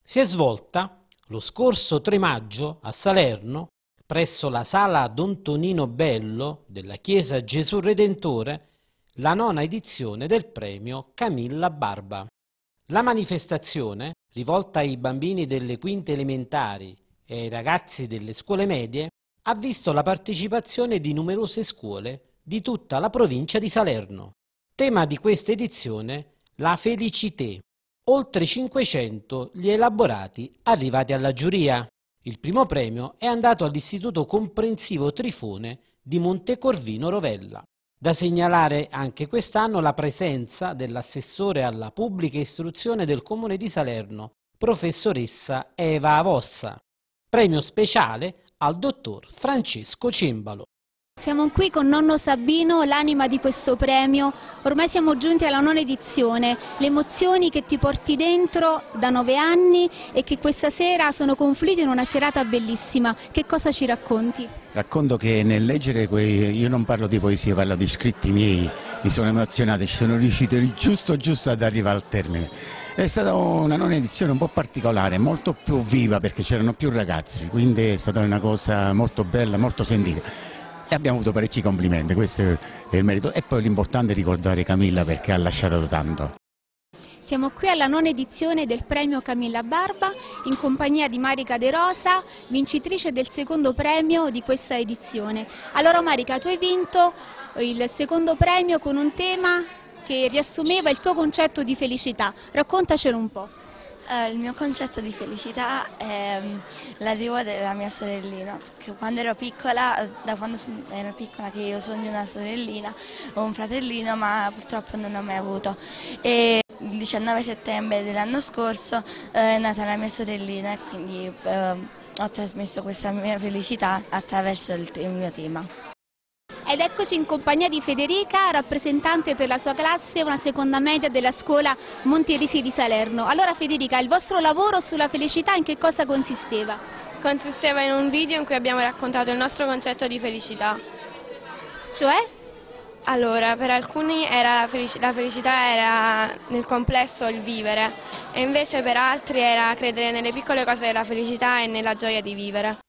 Si è svolta lo scorso 3 maggio a Salerno, presso la Sala Don Tonino Bello della Chiesa Gesù Redentore, la 9ª edizione del premio Camilla Barba. La manifestazione, rivolta ai bambini delle quinte elementari e ai ragazzi delle scuole medie, ha visto la partecipazione di numerose scuole di tutta la provincia di Salerno. Tema di questa edizione: la felicité. Oltre 500 gli elaborati arrivati alla giuria. Il primo premio è andato all'Istituto Comprensivo Trifone di Montecorvino Rovella. Da segnalare anche quest'anno la presenza dell'assessore alla pubblica istruzione del Comune di Salerno, professoressa Eva Avossa. Premio speciale al dottor Francesco Cembalo. Siamo qui con nonno Sabino, l'anima di questo premio. Ormai siamo giunti alla 9ª edizione, le emozioni che ti porti dentro da 9 anni e che questa sera sono confluite in una serata bellissima. Che cosa ci racconti? Racconto che nel leggere io non parlo di poesie, parlo di scritti miei, mi sono emozionato, ci sono riuscito giusto ad arrivare al termine. È stata una 9ª edizione un po' particolare, molto più viva perché c'erano più ragazzi, quindi è stata una cosa molto bella, molto sentita. E abbiamo avuto parecchi complimenti, questo è il merito. E poi l'importante è ricordare Camilla perché ha lasciato tanto. Siamo qui alla 9ª edizione del premio Camilla Barba in compagnia di Marica De Rosa, vincitrice del secondo premio di questa edizione. Allora Marica, tu hai vinto il secondo premio con un tema che riassumeva il tuo concetto di felicità. Raccontacelo un po'. Il mio concetto di felicità è l'arrivo della mia sorellina, perché quando ero piccola, da quando ero piccola che io sogno una sorellina o un fratellino, ma purtroppo non l'ho mai avuto. E il 19 settembre dell'anno scorso è nata la mia sorellina e quindi ho trasmesso questa mia felicità attraverso il mio tema. Ed eccoci in compagnia di Federica, rappresentante per la sua classe, una seconda media della scuola Monterisi di Salerno. Allora Federica, il vostro lavoro sulla felicità in che cosa consisteva? Consisteva in un video in cui abbiamo raccontato il nostro concetto di felicità. Cioè? Allora, per alcuni la felicità era nel complesso il vivere e invece per altri era credere nelle piccole cose della felicità e nella gioia di vivere.